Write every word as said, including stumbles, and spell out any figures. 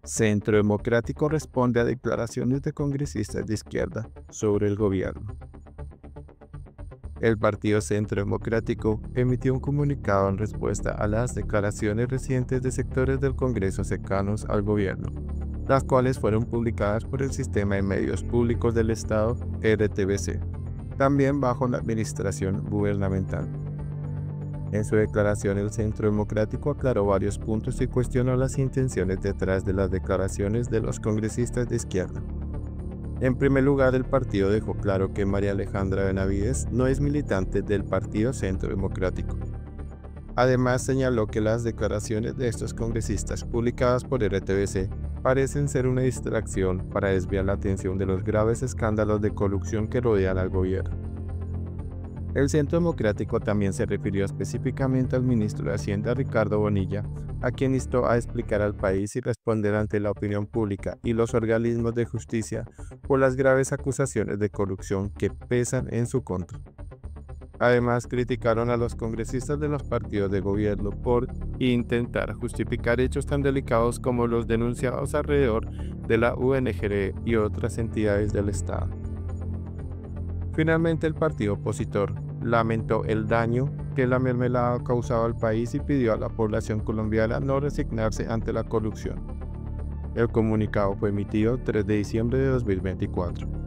Centro Democrático responde a declaraciones de congresistas de izquierda sobre el gobierno. El Partido Centro Democrático emitió un comunicado en respuesta a las declaraciones recientes de sectores del Congreso cercanos al gobierno, las cuales fueron publicadas por el Sistema de Medios Públicos del Estado, R T V C, también bajo la administración gubernamental. En su declaración, el Centro Democrático aclaró varios puntos y cuestionó las intenciones detrás de las declaraciones de los congresistas de izquierda. En primer lugar, el partido dejó claro que María Alejandra Benavides no es militante del Partido Centro Democrático. Además, señaló que las declaraciones de estos congresistas publicadas por R T V C parecen ser una distracción para desviar la atención de los graves escándalos de corrupción que rodean al gobierno. El Centro Democrático también se refirió específicamente al ministro de Hacienda Ricardo Bonilla, a quien instó a explicar al país y responder ante la opinión pública y los organismos de justicia por las graves acusaciones de corrupción que pesan en su contra. Además, criticaron a los congresistas de los partidos de gobierno por intentar justificar hechos tan delicados como los denunciados alrededor de la U N G R y otras entidades del Estado. Finalmente, el partido opositor lamentó el daño que la mermelada ha causado al país y pidió a la población colombiana no resignarse ante la corrupción. El comunicado fue emitido el tres de diciembre de dos mil veinticuatro.